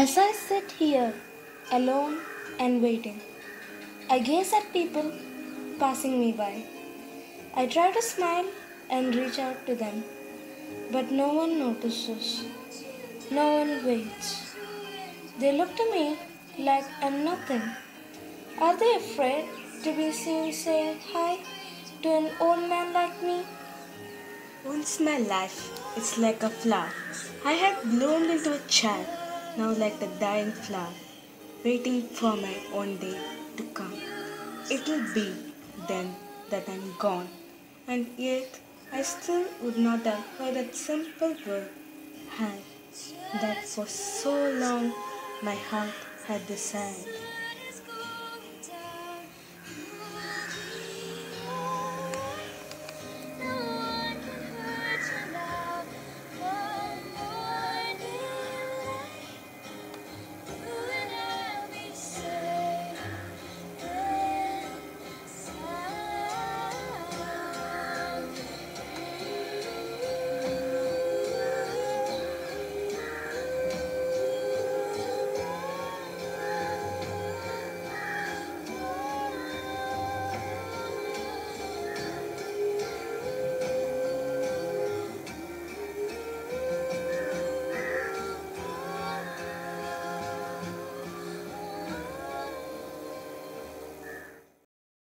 As I sit here, alone and waiting, I gaze at people passing me by. I try to smile and reach out to them, but no one notices. No one waits. They look to me like I'm nothing. Are they afraid to be seen saying hi to an old man like me? Once my life is like a flower. I had bloomed into a child, now like the dying flower, waiting for my own day to come. It will be then that I'm gone, and yet I still would not have heard that simple word, hi, that for so long my heart had desired.